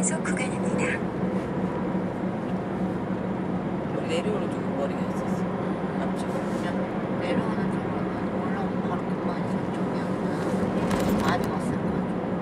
단속 구간입니다. 내려오는 쪽은 머리가 있었어. 앞쪽. 그냥 내려오는 쪽으로는 올라오면 바로 그만이 저쪽이었나 많이 왔을 거야.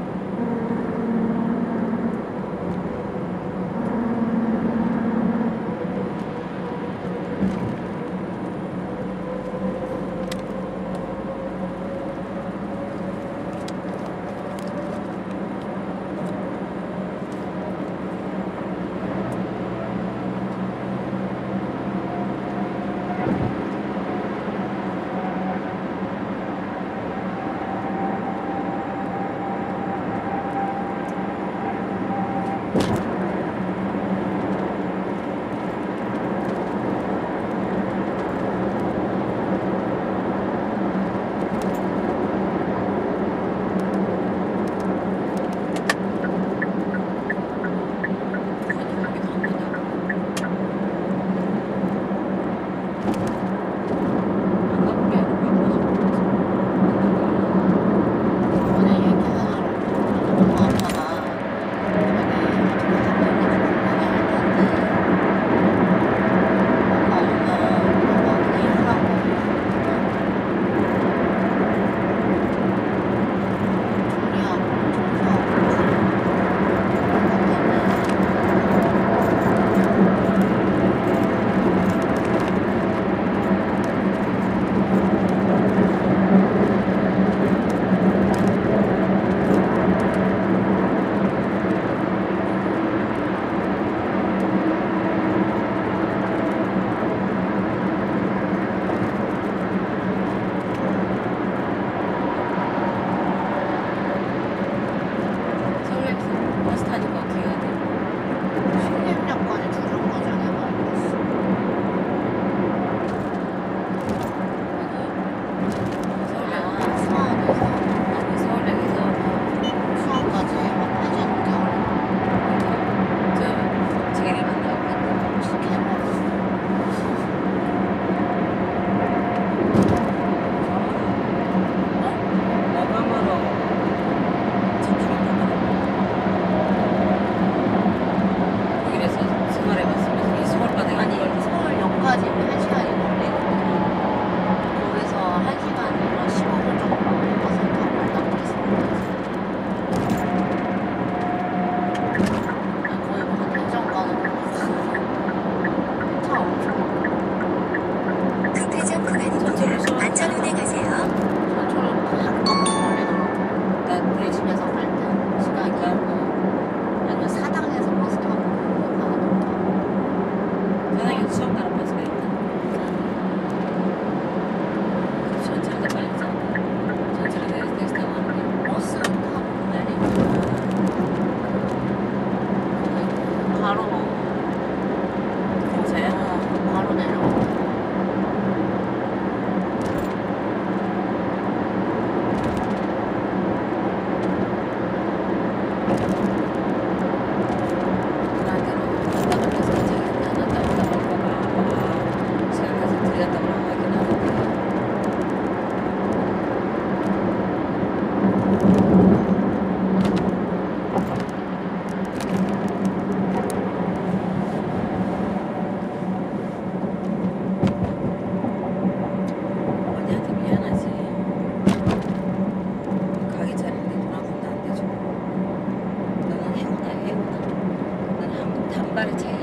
단발의 차이야.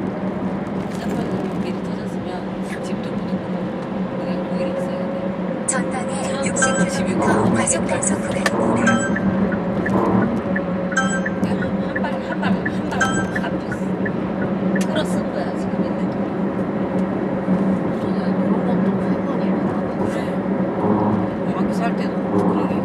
3번 미리 터졌으면 집도 못 오고 그냥 동일이 있어야 돼. 전방에 60km 과속 단속 구간입니다. 한 발 앞에 끌어쓴 거야 지금 있는 게. 저는 그런 것도 3번이나 그래. 밖에서 할 때도 그러게.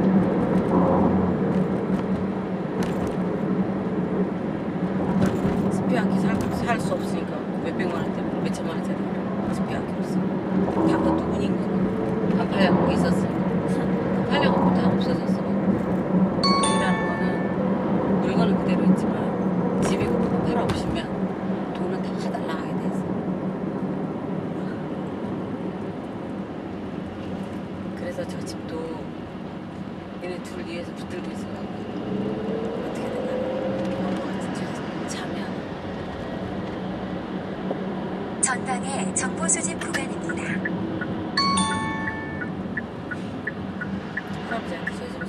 스피 안기 살 수 없으니까 몇백만 원대 몇천만 원짜리 스피 안기로 써. 다 그것도 운인 거야. 안 팔려고 있었으니까. 팔려고 다 없어졌어. 돈이라는 거는 물건은 그대로 있지만 집이고 그거 팔아 오시면 돈은 다 날라가게 돼 있어. 그래서 저 집도 얘네 둘 위에서 붙들고 있어요. 어떻게 되나? 그런 거 같은데. 전방에 정보 수집 구간입니다. 할아버지한테 소집